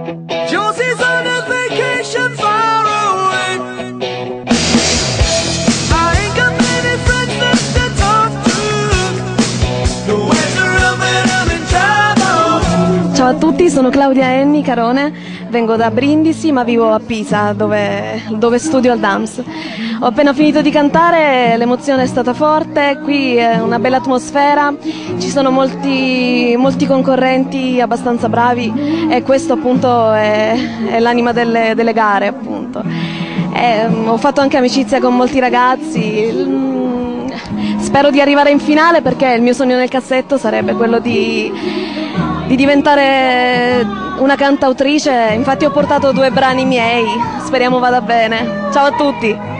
Josie's on a vacation far away. I ain't got many friends left to talk to. Nowhere to run when I'm in trouble. Ciao a tutti, sono Claudia Enni Carone, vengo da Brindisi ma vivo a Pisa dove studio al DAMS. Ho appena finito di cantare, l'emozione è stata forte, qui è una bella atmosfera, ci sono molti concorrenti abbastanza bravi e questo appunto è l'anima delle gare appunto. Ho fatto anche amicizia con molti ragazzi, spero di arrivare in finale perché il mio sogno nel cassetto sarebbe quello di diventare una cantautrice, infatti ho portato 2 brani miei, speriamo vada bene. Ciao a tutti!